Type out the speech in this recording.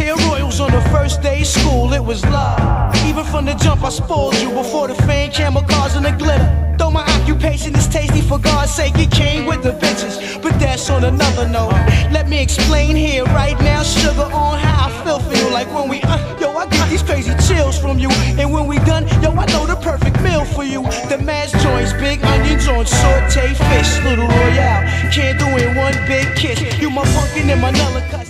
Rare royals on the first day of school, it was love. Even from the jump I spoiled you before the fame, camel cars and the glitter. Though my occupation is tasty, for God's sake it came with the bitches. But that's on another note. Let me explain here right now, sugar, on how I feel for you. Like when we, yo, I get these crazy chills from you. And when we done, yo, I know the perfect meal for you. The mash joints, big onions on saute fish, little royale. Can't do it one big kiss. You my pumpkin and my nullicut.